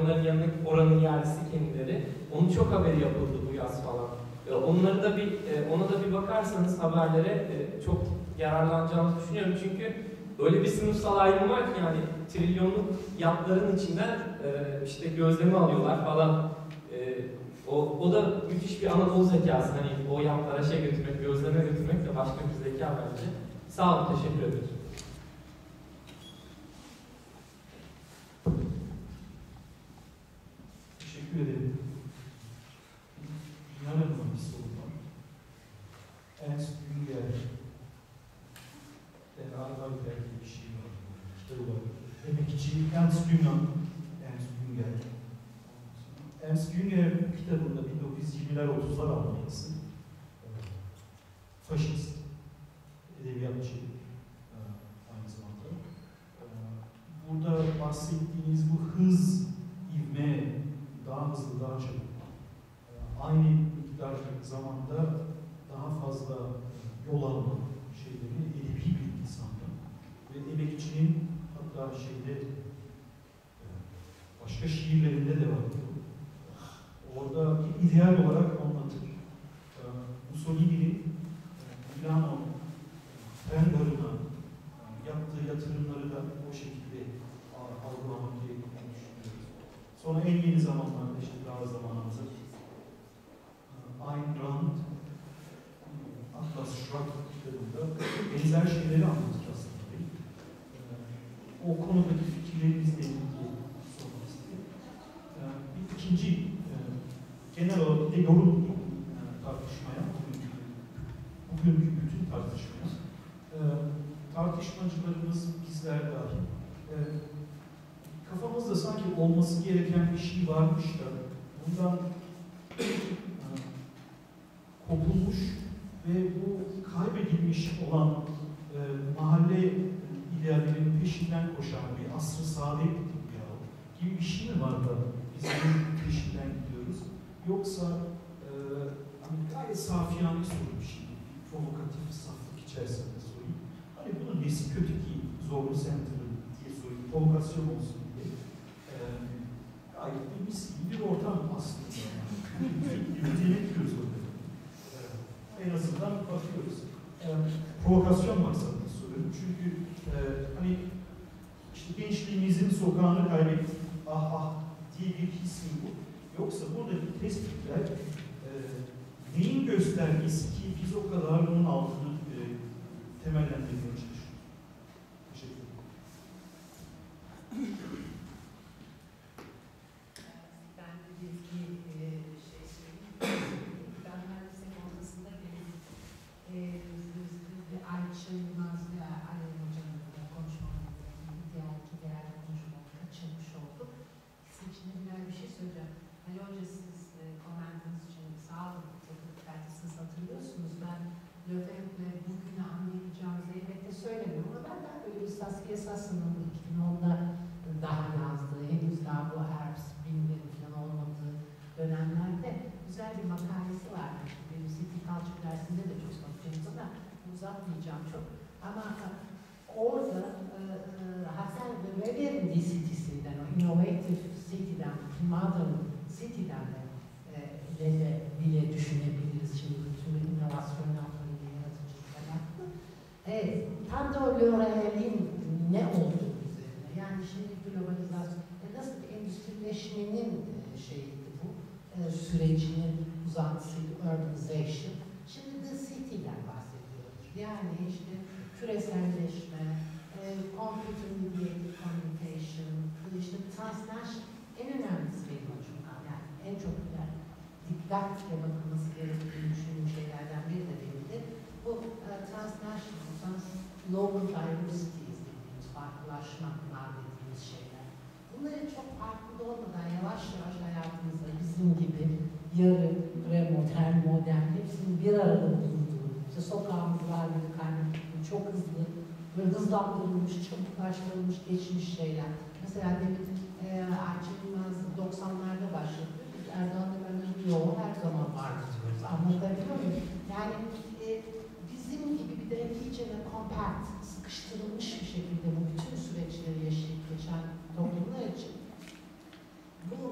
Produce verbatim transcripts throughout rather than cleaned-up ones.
onların yanına oranın yerlisi kendileri. Onun çok haberi yapıldı bu yaz falan. Onları da bir, ona da bir bakarsanız haberlere çok yararlanacağınızı düşünüyorum. Çünkü öyle bir sınıfsal ayrım var ki yani trilyonluk yatların içinden işte gözlemi alıyorlar falan. O, o da müthiş bir Anadolu zekası. Hani o yatlara şey götürmek, gözleme götürmek de başka bir zeka bence. Sağ olun, teşekkür ederim. Teşekkür ederim. İnanılmaz bir soru var. Ernst Jünger, Der Arbeiter diye bir şey var. Kitabı var. Emekçi Ernst Jünger. Ernst Jünger. Ernst Jünger kitabında bin dokuz yüz yirmiler otuzlar Almanya'sı. Faşist, edebiyatçı aynı zamanda. Burada bahsettiğiniz bu hız, ivme, daha hızlı, daha çabuk, aynı miktar zamanda daha fazla yol alma şeyleri edebi bir insanda ve emekçinin hatta şeyde başka şiirlerinde de var. Orada ideal olarak anlatır. Mussolini'nin Milano tren garına yaptığı yatırımları da o şekilde algılamak gerektiğini düşünüyoruz. Sonra en yeni zamanlarda işte daha zamanımızda Ayn Rand, Atlas Shrugged kitabında benzer şeyleri anlatır aslında. O konudaki fikirlerimizle ilgili sormak istedim. Bir ikinci genel olarak bir de yorum tartışmaya, bugünkü, bugünkü bütün tartışmaya, tartışmacılarımız, bizler dahil, kafamızda sanki olması gereken bir şey varmış da bundan kopulmuş ve bu kaybedilmiş olan e, mahalle ideallerinin peşinden koşan bir asr-ı saadet gibi bir şey mi var da biz bunun peşinden gidiyoruz? Yoksa e, hani gayet safiyane soru bir şey, bir provokatif saflık içerisinde sorayım. Hani bunun nesi kötü ki zorlu center'ın diye sorayım, provokasyon olsun diye. E, gayet bir mis gibi bir ortam aslında. Yemek yiyoruz orada. En azından bakıyoruz. E, provokasyon maksadıyla soruyorum. Çünkü e, hani işte gençliğimizin sokağını kaybettik, ah ah diye bir his mi bu? Yoksa buradaki tespitler e, neyin göstergesi ki biz o kadar bunun altını e, temellendirmeye çalışıyoruz? Teşekkür ederim. Ben de bir iki şey söyleyeyim. Ben mühendisin ortasında benim Ayça Yılmaz ve Alem Hoca'nın konuşmamı, diğerki değerli konuşmamı kaçırmış oldum. Sizin için de güzel bir şey söyleyeceğim. Ali Hoca siz e, komentiniz için sağ olun. Çok belki siz hatırlıyorsunuz. Ben Löfven'le bugünü anlayacağımızı elbette söylemiyorum ama ben daha böyle bir Saskia Sassa'nın iki bin onda daha yazdığı, henüz daha bu Herbst Bing'in falan olmadığı dönemlerde güzel bir makalesi var. Benim City Culture dersinde de çok bakacağız ama uzatmayacağım çok. Ama orada e, e, Hasan Weber'in D City'sinden, o Innovative City'den, Modern City'den de e, de bile düşünebiliriz şimdi bütün inovasyon yapmayı, yaratıcılık alakalı. Evet, tam da o L'Oréal'in ne olduğu üzerine, yani şimdi globalizasyon, e, nasıl bir endüstrileşmenin e, şeyiydi bu, e, sürecinin uzantısıydı, urbanization. Şimdi The City'den bahsediyoruz. Yani işte küreselleşme, e, computer mediated communication, işte transnational, en önemlisi benim açımdan, yani en çok yani, dikkatle bakılması gerektiğini düşündüğüm şeylerden biri de benim de bu e, transnational, trans global diversity dediğimiz farklılaşmalar dediğimiz şeyler. Bunları çok farklı olmadan yavaş yavaş hayatımızda bizim gibi yarı, pre-modern, modern hepsinin bir arada bulunduğu, işte sokağımız var gibi kaynaklı, çok hızlı, böyle hızlandırılmış, çabuklaştırılmış, geçmiş şeyler. Mesela demin e, Ayça Yılmaz doksanlarda başladı. Erdoğan'la ben yoğun her zaman var diyoruz. Anlatabiliyor muyum? Yani e, bizim gibi bir de iyice de compact, sıkıştırılmış bir şekilde bu bütün süreçleri yaşayıp geçen toplumlar için bu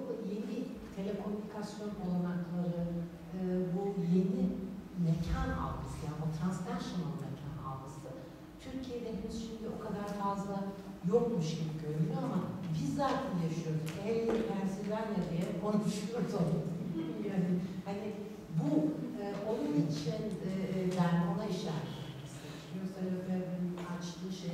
komunikasyon olanakları, e, bu yeni mekan algısı, yani o transnational mekan algısı, Türkiye'de henüz şimdi o kadar fazla yokmuş gibi görünüyor ama bizzat yaşıyoruz. Ey Pensilvanya diye konuşuyoruz onu. Yani hani bu e, onun için e, ben ona işaret etmek istedim. Yoksa Lefebvre'nin açtığı şey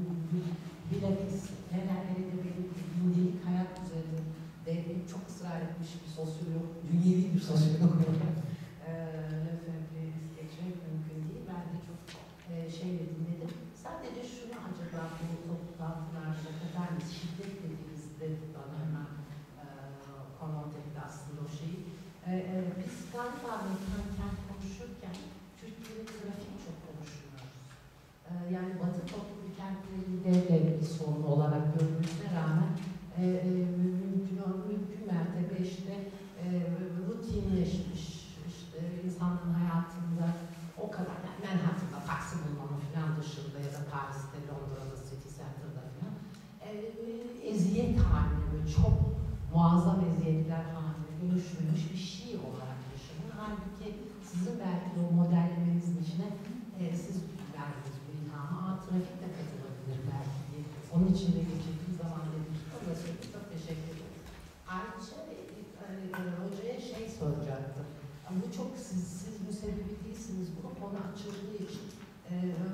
bilakis herhalde de benim gündelik hayat üzerinde çok ısrar etmiş bir sosyolog, dünyevi bir sosyolog olarak e, Lefebvre'yi geçmek mümkün değil. Ben de çok e, şeyle dinledim. Sadece şunu acaba bu toplantılarda kadar şiddet dediğimizde bana hemen e, konut etti aslında o şeyi. E, e, biz galiba mekanken konuşurken Türkiye'de trafik çok konuşmuyoruz. E, yani Batı toplum kentlerinde de bir sorun olarak görülmesine rağmen e, e, mümkün, mümkün mertebe işte e, rutinleşmiş, işte insanın hayatında o kadar, yani Manhattan'da taksi bulmanın falan dışında ya da Paris'te, Londra'da, City Center'da falan e, eziyet haline, böyle çok muazzam eziyetler haline dönüşmüş bir şey olarak yaşanıyor. Halbuki sizin belki de o modellemenizin içine e, siz verdiğiniz bir ilhamı, aa trafik de katılabilir belki diye. Onun için de geçirdiği zaman dedim ki, o da söyledi, çok teşekkür ederim. Ayrıca e, e, hocaya şey soracaktım. Bu çok siz, siz müsebbibi değilsiniz, bunu konu açıldığı için e,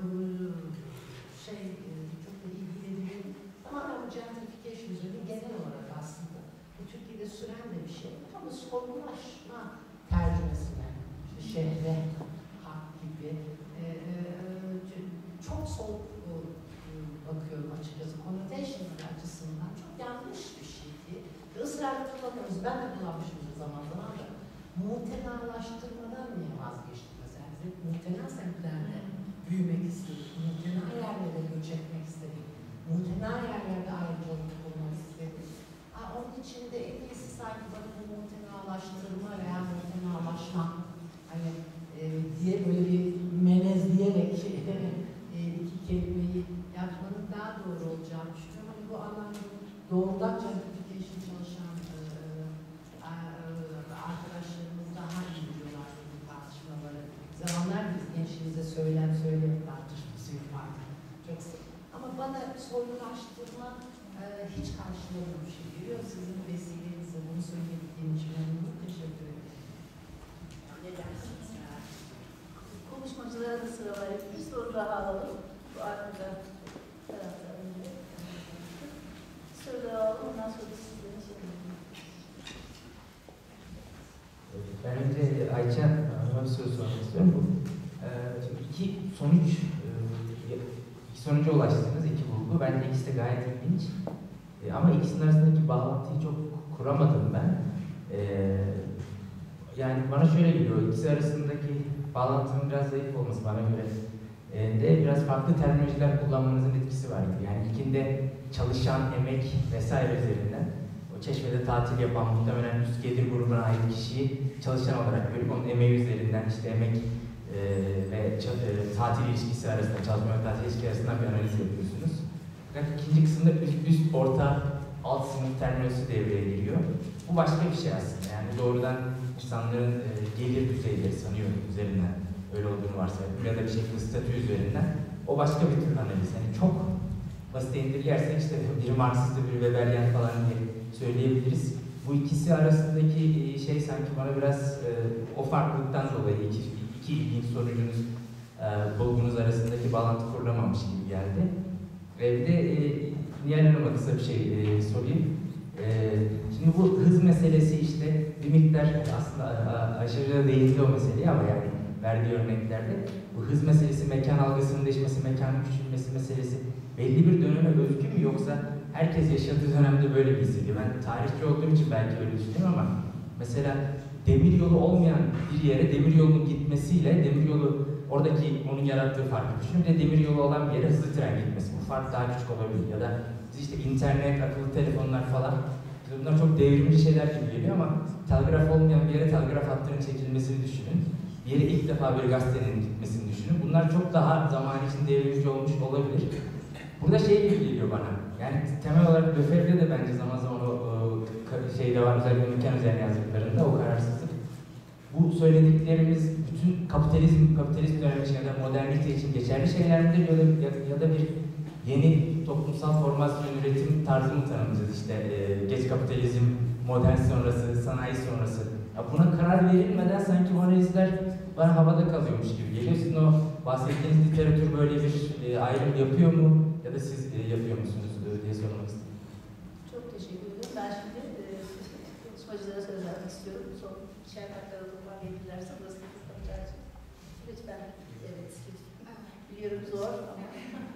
şey e, çok da ilgileniyorum. Tamamen bu gentrification üzerine genel olarak aslında bu Türkiye'de süren de bir şey ama sorgulaşma tercümesine, işte şehre, hak gibi e, e, çok soğuk e, bakıyorum açıkçası. Connotation açısından çok yanlış bir şey ki ısrarla kullanıyoruz. Ben de kullanmışım zaman zaman da. Muhtenalaştırmadan niye vazgeçtik mesela? Biz hep muhtena semtlerde büyümek istedik, muhtena yerlere göç etmek istedik, muhtena yerlerde ayrıcalık bulmak istedik. Ha, onun için de en iyisi sanki bana bu muhtenalaştırma veya muhtenalaşma hani, e, diye böyle bir melezleyerek e, iki kelimeyi yapmanın daha doğru olacağını düşünüyorum. Hani bu anlamda doğrudan gentrification çalışan e, e, arkadaşlarımız daha iyi biliyorlar bu tartışmaları. Zamanlar biz gençliğimize söylem söylem tartışması yapardık. Çok sık. Ama bana soylulaştırma e, hiç karşılamadığım bir şey geliyor. Sizin vesilenizle bunu söylediğim için memnunum. Teşekkür ederim. Ne dersiniz ya? Konuşmacılara da sıra var. Bir soru daha alalım. Bu arada tarafta önce. Soru daha alalım. Ondan sonra sizlerin şeyini. Ben önce Ayça Hanım'a bir soru sormak istiyorum. Ee, iki sonuç, iki sonuca ulaştınız, iki bulgu. Bence ikisi de gayet ilginç. Ee, ama ikisinin arasındaki bağlantıyı çok kuramadım ben. Ee, yani bana şöyle geliyor, ikisi arasındaki bağlantının biraz zayıf olması bana göre ee, de biraz farklı terminolojiler kullanmanızın etkisi var gibi. Yani ilkinde çalışan, emek vesaire üzerinden o Çeşme'de tatil yapan muhtemelen üst gelir grubuna ait kişiyi çalışan olarak görüp onun emeği üzerinden işte emek e, ve e, tatil ilişkisi arasında, çalışma ve tatil ilişkisi arasında bir analiz yapıyorsunuz. Fakat ikinci kısımda üst, üst orta, alt sınıf terminolojisi devreye giriyor. Bu başka bir şey aslında. Yani doğrudan insanların e, gelir düzeyleri sanıyorum üzerinden öyle olduğunu varsayalım ya da bir şekilde statü üzerinden o başka bir tür analiz. Yani çok basit indirgersek işte biri Marksist, biri Weberian falan diye söyleyebiliriz. Bu ikisi arasındaki şey sanki bana biraz e, o farklılıktan dolayı iki, iki ilginç sonucunuz, e, bulgunuz arasındaki bağlantı kurulamamış gibi geldi. Ve bir de e, Nihal Hanım'a kısa bir şey e, sorayım. E, şimdi bu hız meselesi işte bir miktar aslında aşırı değindi o meseleye ama yani verdiği örneklerde bu hız meselesi, mekan algısının değişmesi, mekanın küçülmesi meselesi belli bir döneme özgü mü yoksa herkes yaşadığı dönemde böyle bir hissediyor? Ben tarihçi olduğum için belki öyle düşünüyorum ama mesela demir yolu olmayan bir yere demir yolunun gitmesiyle demir yolu oradaki onun yarattığı farkı düşünün. Bir de demir yolu olan bir yere hızlı tren gitmesi. Bu fark daha küçük olabilir. Ya da işte internet, akıllı telefonlar falan bunlar çok devrimci şeyler gibi geliyor ama telgraf olmayan bir yere telgraf hattının çekilmesini düşünün. Bir yere ilk defa bir gazetenin gitmesini düşünün. Bunlar çok daha zaman içinde devrimci olmuş olabilir. Burada şey gibi geliyor bana. Yani temel olarak Lefebvre'de de bence zaman zaman o, o şeyde var, özellikle mekan üzerine yazdıklarında o kararsızlık. Bu söylediklerimiz bütün kapitalizm, kapitalist dönem için ya da modernite için geçerli şeyler midir ya da, ya, ya da bir yeni toplumsal formasyon üretim tarzı mı tanımlayacağız? İşte e, geç kapitalizm, modern sonrası, sanayi sonrası. Ya buna karar verilmeden sanki bu analizler bana havada kalıyormuş gibi geliyor. Sizin o bahsettiğiniz literatür böyle bir e, ayrım yapıyor mu ya da siz e, yapıyor musunuz e, diye sormak istedim. Çok teşekkür ederim. Ben şimdi e, konuşmacılara söz vermek istiyorum. Son şarkıları toparlayabilirlerse burası kapatacağı için. Lütfen. Evet. Lütfen. Biliyorum zor ama.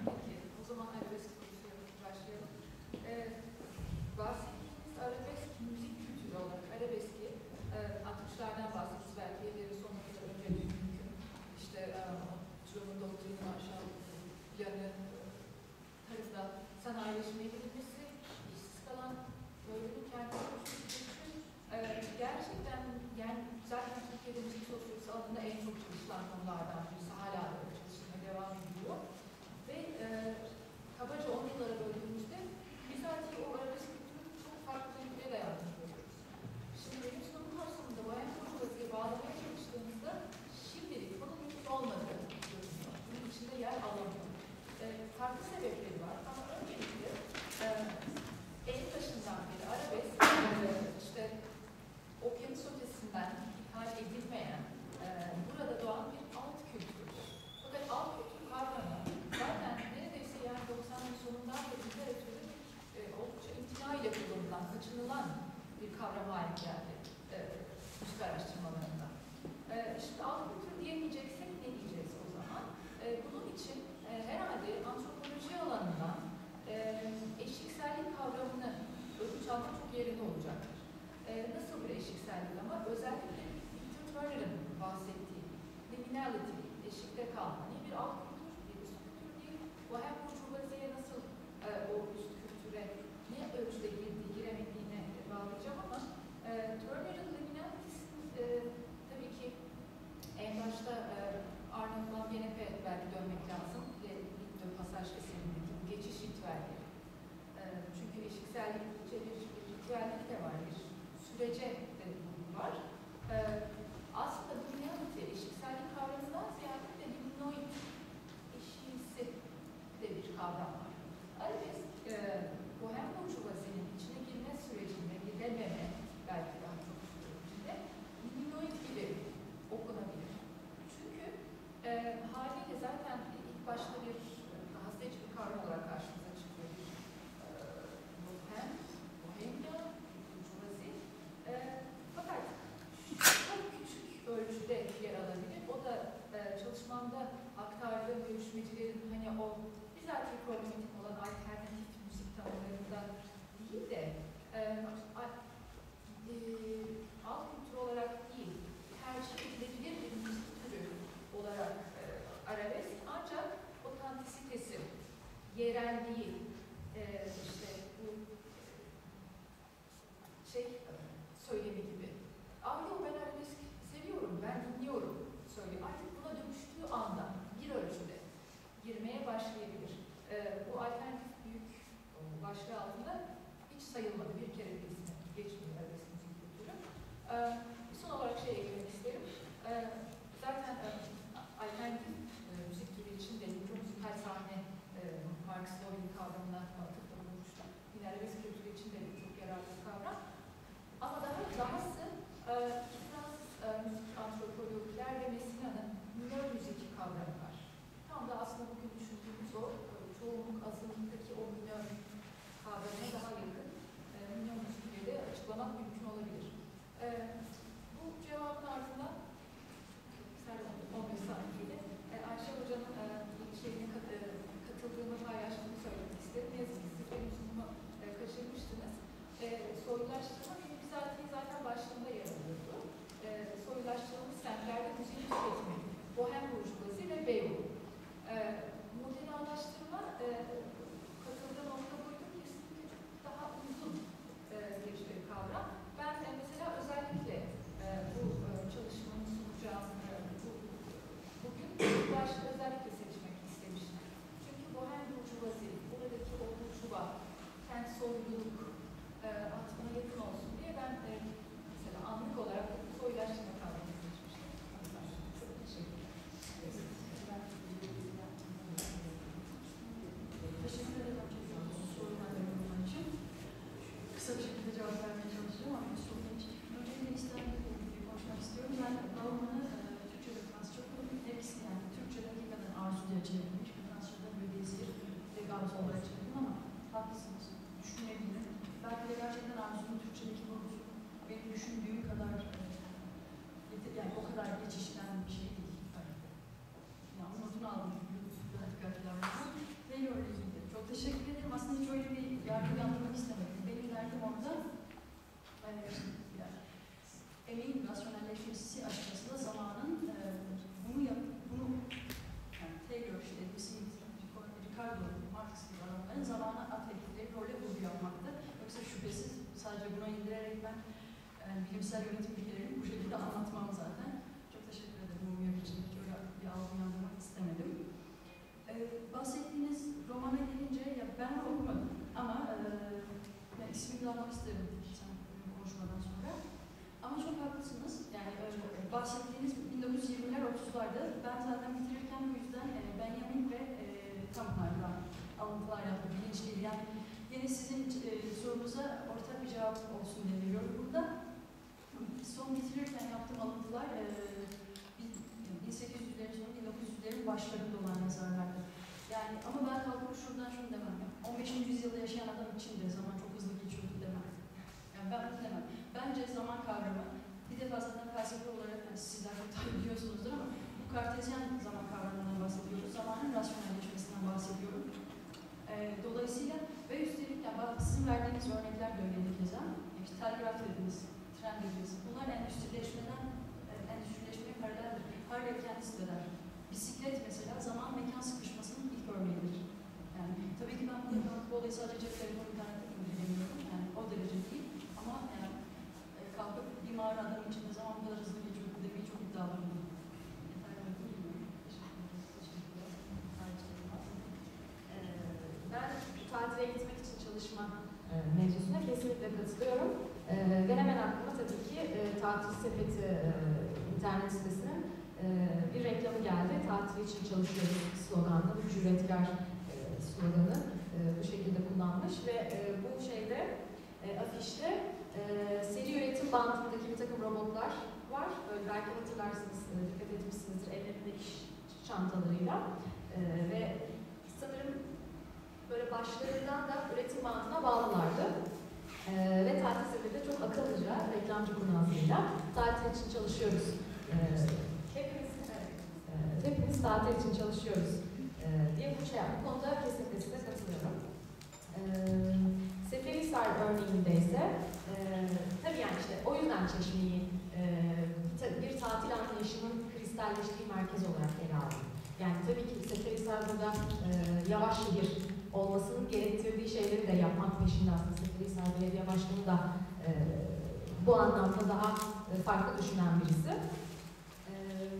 O zaman arabesk konuşuyorum. Başlayalım. Ee, bahsettiğimiz arabesk müzik kültürü olarak arabeski e, altmışlardan bahsediyoruz. Belki elleri sonuna kadar önce mümkün. İşte Truman doktrinini aşağı planı tarafında sanayileşmeye gidilmesi, işsiz kalan bölgenin kendisi çünkü e, gerçekten yani zaten Türkiye'de müzik sosyolojisi alanında en çok çalışılan konulardan birisi, hala da çalışmaya devam ediyor. Ve e, kabaca on yıllara böldüğümüzde bizatihi o arabesk kültürü çok farklı ülkelere dayandığını görüyoruz. Şimdi benim sunum kapsamında bu en burjuvaziye bağlamaya çalıştığımızda şimdilik bunun mümkün olmadığı görünüyor. Bunun içinde yer alamıyor. E, farklı sebepleri var ama öncelikle e, en başından beri arabesk e, işte okyanus ötesinden ithal edilmeyen e, burada doğan bir alt kültür. Fakat alt kültür kavramı zaten neredeyse yani doksanların sonundan beri literatürün e, oldukça imtina ile kullanılan, kaçınılan bir kavram haline geldi e, müzik araştırmalarında. E, şimdi alt kültür diyemeyeceksek ne diyeceğiz o zaman? E, bunun için e, herhalde antropoloji alanından e, eşiksellik kavramını ölçü almak çok yerinde olacaktır. E, nasıl bir eşiksellik ama? Özellikle Victor Turner'ın bahsettiği liminality, eşikte kalma, ne bir alt kültür, bir üst kültür değil. Bu hem burjuvaziye nasıl e, o üst kültüre ne ölçüde girdiği, giremediğine bağlayacağım ama e, Turner'ın liminality'sinin e, tabii ki en başta e, Arnold van Gennep'e belki dönmek lazım. E, Victor Pasaj eserindeki bu geçiş ritüelleri. E, çünkü eşiksellikçe bir ritüellik de var, bir sürece de var. E, aslında liminality, eşiksellik kavramından ziyade de liminoid, eşiğimsi de bir kavram var. Arabesk, e, bohem burjuvazinin içine girme sürecinde, girememe belki daha çok sürecinde liminoid gibi okunabilir. Çünkü e, haliyle zaten ilk başta bir gazeteci bir kavram olarak karşımıza çıkıyor. E, bohem, bohemia, burjuvazi. E, fakat çok küçük ölçüde yer alabilir. O da e, çalışmamda aktardığım görüşmecilerin hani o bizatihi problematik olan alternatif müzik tanımlarında değil de e, a, e, alt kültür olarak değil, tercih edilebilir bir müzik türü olarak e, arabesk, ancak otantisitesi, yerelliği, e, işte bu şey e, söylemi gibi. Aa yok ben arabesk seviyorum, ben dinliyorum söylüyor. Artık buna dönüştüğü anda bir ölçüde girmeye başlayabilir. E, bu alternatif büyük o, başlığı altında hiç sayılmadı. Bir kere bir ismi geçmiyor arabesk müzik kültürü. E, son olarak şey eklemek isterim. E, zaten e, alternatif e, müzik türü için de mikro-müzikal sahne e, Marx Lovin kavramına atıfta bulunmuştu. Yine arabesk kültürü için de çok yararlı bir kavram. Ama daha dahası e, Fransız e, müzik antropologu Claire de Messina'nın minör müzik kavramı var. Tam da aslında bugün düşündüğümüz o çoğunluk azınlıktaki o minör kavramına daha yakın. E, Yani bilimsel yönetim bilgilerini bu şekilde anlatmam zaten. Çok teşekkür ederim bu uyarı için. Öyle bir algı uyandırmak istemedim. Ee, bahsettiğiniz romana gelince, ya ben onu okumadım ama e, yani ismini de almak isterim sen konuşmadan sonra. Ama çok haklısınız. Yani e, bahsettiğiniz bin dokuz yüz yirmiler otuzlarda ben zaten bitirirken bu yüzden e, Benjamin ve e, Kampnar'dan alıntılar yaptım. Bilinçliydi. Yani yine sizin e, sorunuza ortak bir cevap olsun diye veriyorum burada. Son bitirirken yaptığım alıntılar e, bin sekiz yüzlerin sonu bin dokuz yüzlerin başlarında olan yazarlardı. Yani ama ben kalkıp şuradan şunu demem. Ya. on beşinci yüzyılda yaşayan adam için de zaman çok hızlı geçiyordu demem. Yani ben bunu demem. Bence zaman kavramı bir defa zaten felsefe olarak yani sizler çok daha biliyorsunuzdur ama bu kartezyen zaman kavramından bahsediyoruz. Zamanın rasyonelleşmesinden bahsediyorum. E, dolayısıyla ve üstelik yani sizin verdiğiniz örnekler de öyleydi keza. İşte telgraf dediniz, tren dediniz. Bunlar endüstrileşmeden, e, endüstrileşmeye paraleldir. Harvey kendisi de der. Bisiklet mesela zaman mekan sıkışmasının ilk örneğidir. Yani tabii ki ben burada bu olayı sadece cep telefonu internette bilemiyorum. Yani o derece değil. Ama yani e, kalkıp bir mağara adamın içinde zaman bu kadar hızlı geçiyor demeyi çok iddialıyım. Ben tatile gitmek için çalışma e, mevzusuna kesinlikle katılıyorum. E, ve hemen aklıma tabii ki e, Tatil Sepeti e, internet sitesinin e, bir reklamı geldi. Tatil için çalışıyoruz sloganlı, bu cüretkar e, sloganı e, bu şekilde kullanmış ve e, bu şeyde e, afişte e, seri üretim bandındaki bir takım robotlar var. Böyle belki hatırlarsınız, e, dikkat etmişsinizdir ellerinde iş çantalarıyla e, ve sanırım böyle başlarından da üretim bandına bağlılardı. Ee, ve tatil sepeti çok akıllıca, reklamcı kurnazlığıyla tatil için çalışıyoruz. Ee, hepimiz, evet, e, hepimiz tatil için çalışıyoruz e, diye bu şey bu konuda kesinlikle size katılıyorum. Ee, Seferihisar örneğinde ise e, tabii yani işte o yüzden Çeşme'yi e, bir tatil anlayışının kristalleştiği merkez olarak ele aldım. Yani tabii ki Seferihisar burada e, yavaş şehir olmasının gerektirdiği şeyleri de yapmak peşinde aslında Seferihisar Belediye Başkanı da e, bu anlamda daha e, farklı düşünen birisi. E,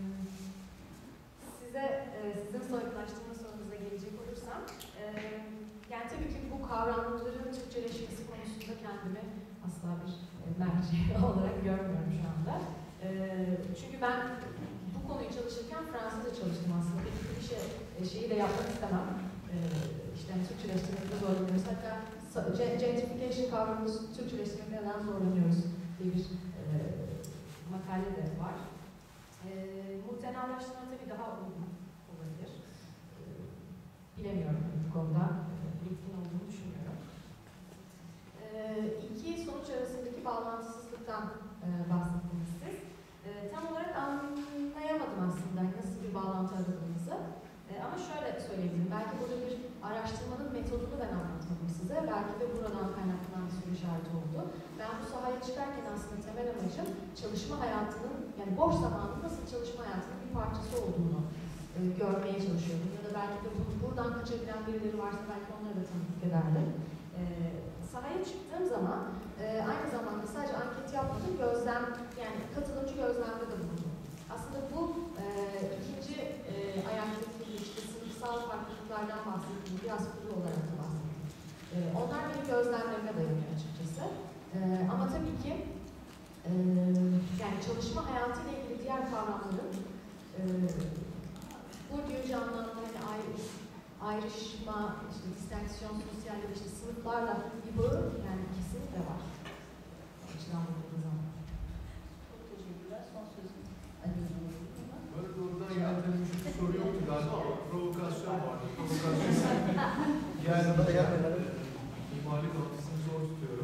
size e, sizin soyutlaştırma sorunuza gelecek olursam, e, yani tabii ki bu kavramların Türkçeleşmesi konusunda kendimi asla bir e, merci olarak görmüyorum şu anda. E, çünkü ben bu konuyu çalışırken Fransızca çalıştım aslında. Bir şey, şeyi de yapmak istemem. E, işte yani Türkçeleştirmekte zorlanıyoruz. Hatta gentrification kavramımız Türkçeleştirmekte neden zorlanıyoruz diye bir e, makale de var. E, muhtenalaştırma tabii daha uygun olabilir. E, bilemiyorum bu konuda. Bitkin olduğunu düşünmüyorum. E, iki sonuç arasındaki bağlantısızlıktan e, bahsettiniz siz. E, tam olarak anlayamadım aslında nasıl bir bağlantı aradığınızı. E, ama şöyle söyleyebilirim. Belki burada bir araştırmanın metodunu ben anlatmadım size. Belki de buradan kaynaklanan bir soru işareti oldu. Ben bu sahaya çıkarken aslında temel amacım çalışma hayatının, yani boş zamanın nasıl çalışma hayatının bir parçası olduğunu e, görmeye çalışıyorum. Ya da belki de bu, buradan kaçabilen birileri varsa belki onları da tanıklık ederdim. E, sahaya çıktığım zaman e, aynı zamanda sadece anket yapmadım, gözlem, yani katılımcı gözlemde de bulundum. Aslında bu e, ikinci e, ayaktaki işte sınıfsal farklılıklardan bahsettiğim, biraz kuru olarak da bahsettim. E, onlar benim gözlemlerime dayanıyor açıkçası. E, ama tabii ki e, yani çalışma hayatıyla ilgili diğer kavramların e, bu Gürcü anlamda hani ayrı, ayrışma, işte distensiyon, sosyal ya işte sınıflarla bir bağı yani kesinlikle var. Açıdan baktığınız zaman. Çok teşekkürler. Son sözüm. Böyle doğrudan yöneltilmiş bir soru yoktu galiba ama provokasyon vardı. Provokasyon. Yani mimari kapısını zor tutuyorum.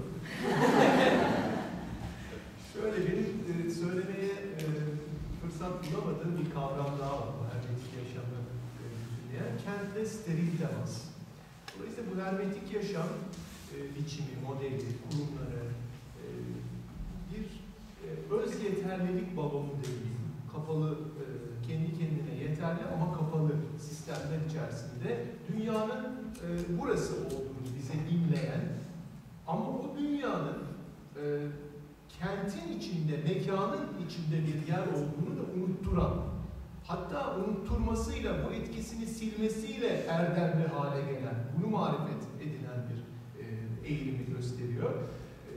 Şöyle benim e, söylemeye e, fırsat bulamadığım bir kavram daha var. Bu hermetik yaşamı e, bütünleyen. Kentle steril temas. Dolayısıyla bu hermetik yaşam e, biçimi, modeli, kurumları e, bir e, öz yeterlilik balonu değil. Kapalı, e, kendi kendine yeterli ama kapalı sistemler içerisinde dünyanın e, burası olduğunu bize imleyen ama bu dünyanın e, kentin içinde, mekanın içinde bir yer olduğunu da unutturan, hatta unutturmasıyla, bu etkisini silmesiyle erdemli hale gelen, bunu marifet edinen bir e, eğilimi gösteriyor. E,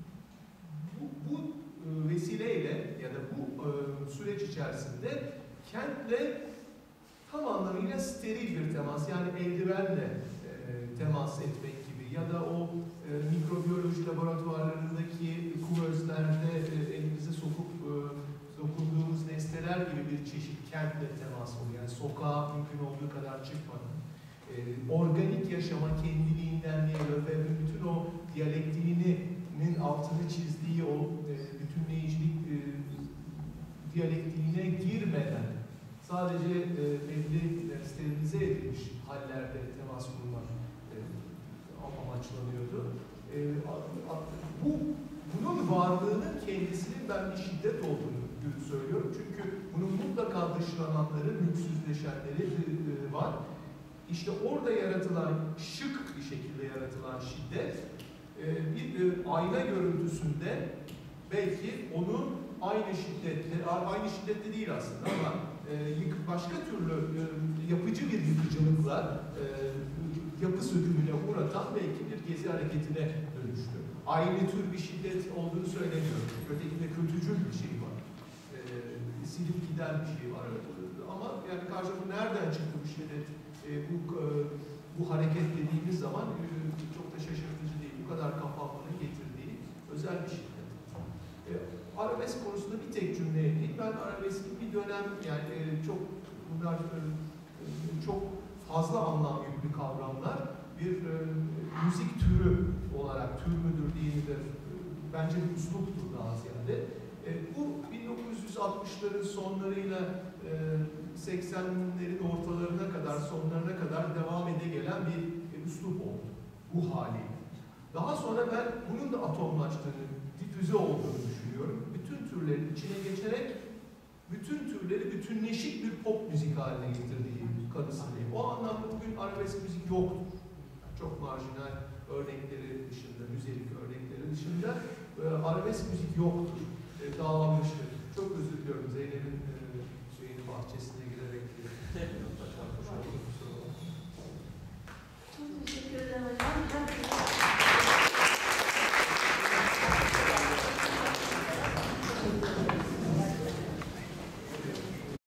bu, bu e, vesileyle ya da bu e, süreç içerisinde kentle tam anlamıyla steril bir temas, yani eldivenle e, temas etmek gibi ya da o e, mikrobiyoloji laboratuvarlarındaki kuvözlerde e, elimizi sokup e, dokunduğumuz nesneler gibi bir çeşit kentle temas oluyor. Yani sokağa mümkün olduğu kadar çıkmadan, e, organik yaşama kendiliğinden diye Lefebvre'nin bütün o diyalektiğinin altını çizdiği o e, bütünleyicilik e, diyalektiğine girmeden sadece e, belli e, sterilize edilmiş hallerde temas kurmak e, amaçlanıyordu. E, a, a, bu bunun varlığının kendisinin ben bir şiddet olduğunu söylüyorum. Çünkü bunun mutlaka dışlananları, mülksüzleşenleri e, var. İşte orada yaratılan, şık bir şekilde yaratılan şiddet e, bir e, ayna görüntüsünde belki onu aynı şiddetle, aynı şiddette değil aslında ama e, başka türlü e, yapıcı bir yıkıcılıkla e, yapı sökümüne uğratan belki bir gezi hareketine dönüştü. Aynı tür bir şiddet olduğunu söylemiyorum. Ötekinde kötücül bir şey var. E, silip giden bir şey var. Ama yani karşımda nereden çıktı bu şiddet? E, bu, e, bu hareket dediğimiz zaman e, çok da şaşırtıcı değil. Bu kadar kapanmanın getirdiği özel bir şiddet. E, arabesk konusunda bir tek cümle değil. Ben arabeskin bir dönem yani e, çok bunlar e, çok fazla anlam yüklü kavramlar. Bir e, müzik türü olarak, tür müdür değil midir? E, bence bir üsluptur daha ziyade. E, bu bin dokuz yüz altmışların sonlarıyla e, seksenlerin ortalarına kadar, sonlarına kadar devam ede gelen bir e, üslup oldu. Bu haliyle. Daha sonra ben bunun da atomlaştığını, difüze olduğunu düşünüyorum. Bütün türlerin içine geçerek bütün türleri bütünleşik bir pop müzik haline getirdiği kanısındayım. O anlamda bugün arabesk müzik yoktur. Çok marjinal örnekleri dışında, müzik örnekleri dışında e, arabesk müzik yoktur. E, dağılmıştır. Çok özür diliyorum Zeynep'in e, şeyini bahçesine girerek.